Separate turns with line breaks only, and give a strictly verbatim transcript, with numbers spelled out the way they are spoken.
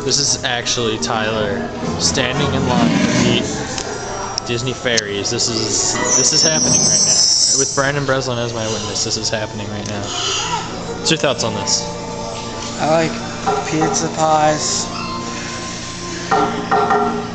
This is actually Tyler standing in line to meet Disney fairies. This is this is happening right now. With Brandon Breslin as my witness, this is happening right now. What's your thoughts on this?
I like pizza pies.